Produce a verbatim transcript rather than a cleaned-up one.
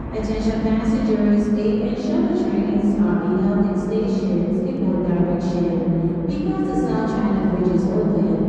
Attention passengers, gate and shuttle trains are being held in stations in both directions because the South China Bridge is open.